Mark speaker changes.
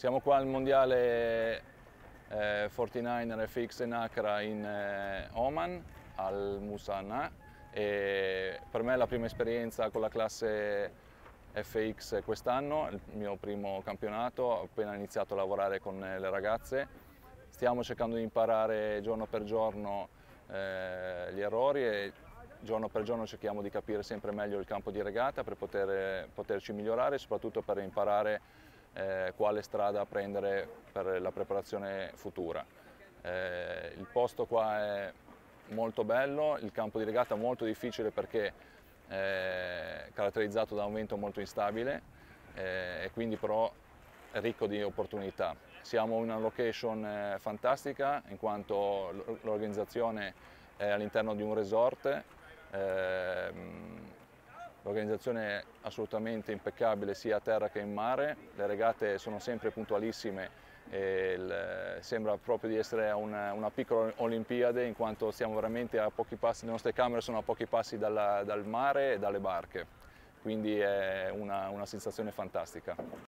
Speaker 1: Siamo qua al mondiale 49er FX Nacra in Oman, al Musannah, e per me è la prima esperienza con la classe FX quest'anno, il mio primo campionato. Ho appena iniziato a lavorare con le ragazze. Stiamo cercando di imparare giorno per giorno gli errori e giorno per giorno cerchiamo di capire sempre meglio il campo di regata per poterci migliorare e soprattutto per imparare quale strada prendere per la preparazione futura. Il posto qua è molto bello, il campo di regata molto difficile perché è caratterizzato da un vento molto instabile e quindi però è ricco di opportunità. Siamo in una location fantastica in quanto l'organizzazione è all'interno di un resort. L'organizzazione è assolutamente impeccabile sia a terra che in mare, le regate sono sempre puntualissime e sembra proprio di essere a una piccola Olimpiade in quanto stiamo veramente a pochi passi, le nostre camere sono a pochi passi dal mare e dalle barche, quindi è una sensazione fantastica.